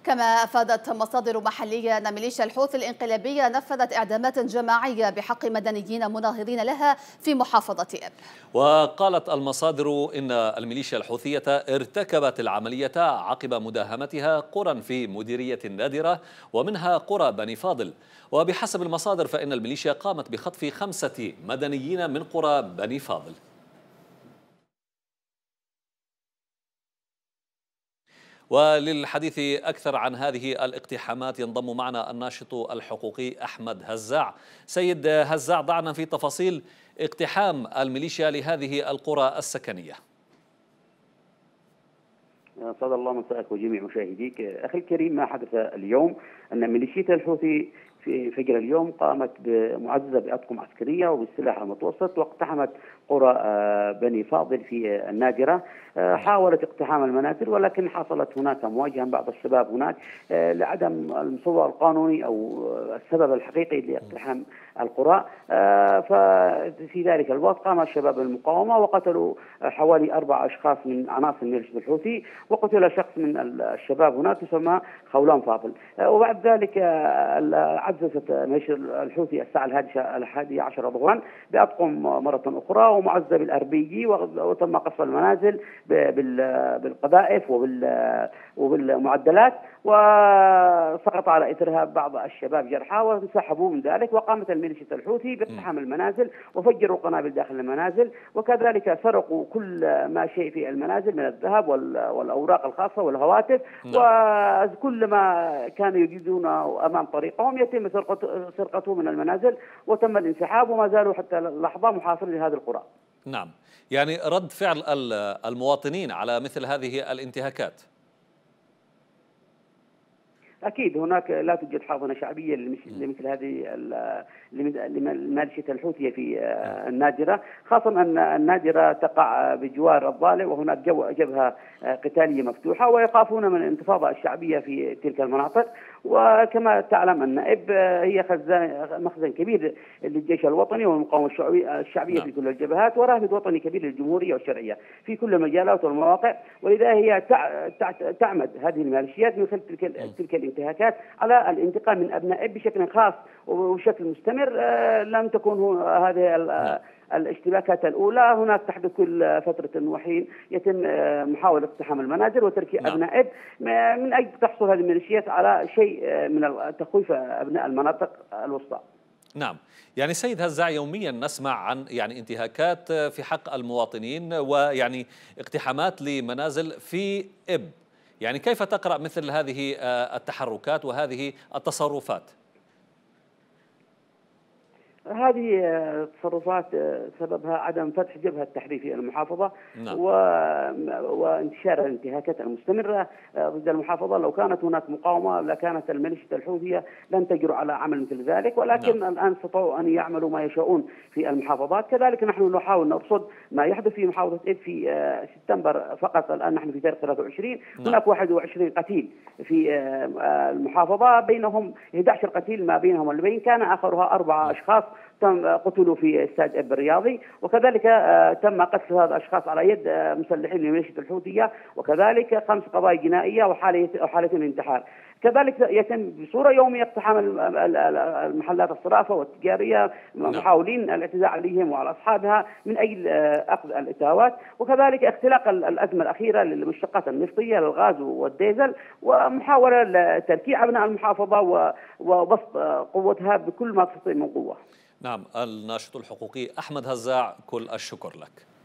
كما أفادت مصادر محلية أن ميليشيا الحوثي الانقلابية نفذت إعدامات جماعية بحق مدنيين مناهضين لها في محافظة إب. وقالت المصادر إن الميليشيا الحوثية ارتكبت العملية عقب مداهمتها قرى في مديرية النادرة ومنها قرى بني فاضل. وبحسب المصادر فإن الميليشيا قامت بخطف 5 مدنيين من قرى بني فاضل. وللحديث أكثر عن هذه الاقتحامات ينضم معنا الناشط الحقوقي أحمد هزاع. سيد هزاع، ضعنا في تفاصيل اقتحام الميليشيا لهذه القرى السكنية. أسعد الله مساءك وجميع مشاهديك. أخي الكريم، ما حدث اليوم أن ميليشيا الحوثي في فجر اليوم قامت بمعززة بأطقم عسكرية وبالسلاح المتوسط واقتحمت قرى بني فاضل في النادرة. حاولت اقتحام المنازل ولكن حصلت هناك مواجهة من بعض الشباب هناك لعدم المصور القانوني أو السبب الحقيقي لاقتحام القرى. ففي ذلك الوقت قام شباب المقاومة وقتلوا حوالي 4 أشخاص من عناصر ميليشيا الحوثي، وقتل شخص من الشباب هناك يسمى خولان فاضل. وبعد ذلك عززت ميليشيا الحوثي الساعة 11 ظهرا بأطقم مرة أخرى ومعززة بالأربيجي، وتم قصف المنازل بالقذائف وبالمعدلات، وسقط على إثرها بعض الشباب جرحى وانسحبوا من ذلك. وقامت الميليشيا الحوثي باقتحام المنازل وفجروا قنابل داخل المنازل، وكذلك سرقوا كل ما شيء في المنازل من الذهب والأوراق الخاصة والهواتف، وكل ما كانوا يجدونه أمام طريقهم يتم سرقته من المنازل، وتم الانسحاب وما زالوا حتى اللحظة محاصرين لهذه القرى. نعم، يعني رد فعل المواطنين على مثل هذه الانتهاكات. أكيد هناك لا توجد حاضنة شعبية لمثل هذه الميليشيا الحوثية في النادرة، خاصة أن النادرة تقع بجوار الضالع وهناك جبهة قتالية مفتوحة، ويخافون من الانتفاضة الشعبية في تلك المناطق. وكما تعلم أن إب هي مخزن كبير للجيش الوطني والمقاومة الشعبية في كل الجبهات، ورافد وطني كبير للجمهورية والشرعية في كل المجالات والمواقع، ولذا هي تعمد هذه الميليشيات من خلال تلك الانتهاكات على الانتقام من أبناء إب بشكل خاص وبشكل مستمر. لم تكن هذه الاشتباكات الأولى، هناك تحدث كل فترة وحين يتم محاولة اقتحام المنازل وتركيع أبناء إب من أجل تحصل هذه الميليشيات على شيء من تخويف أبناء المناطق الوسطى. نعم، يعني سيد هزاع، يوميا نسمع عن انتهاكات في حق المواطنين ويعني اقتحامات لمنازل في إب، يعني كيف تقرأ مثل هذه التحركات وهذه التصرفات؟ هذه تصرفات سببها عدم فتح جبهة التحرير في المحافظة. نعم. وانتشار الانتهاكات المستمرة ضد المحافظة. لو كانت هناك مقاومة لكانت الميليشيا الحوثية لن تجرؤ على عمل مثل ذلك، ولكن نعم. الآن استطاعوا أن يعملوا ما يشاءون في المحافظات. كذلك نحن نحاول نرصد ما يحدث في محافظة إب في سبتمبر فقط. الآن نحن في تاريخ 23. نعم. هناك 21 قتيل في المحافظة، بينهم 11 قتيل ما بينهم والبين كان آخرها 4 أشخاص قتلوا في استاد إب الرياضي، وكذلك تم قتل هذه الأشخاص على يد مسلحين من الميليشيا الحوثية، وكذلك 5 قضايا جنائية وحالتين من انتحار. كذلك يتم بصورة يومية اقتحام المحلات الصرافة والتجارية، محاولين الاعتداء عليهم وعلى أصحابها من أجل أخذ الإتاوات، وكذلك اختلاق الأزمة الأخيرة للمشتقات النفطية للغاز والديزل، ومحاولة لتركيع أبناء المحافظة وبسط قوتها بكل ما تستطيع من قوة. نعم، الناشط الحقوقي أحمد هزاع، كل الشكر لك.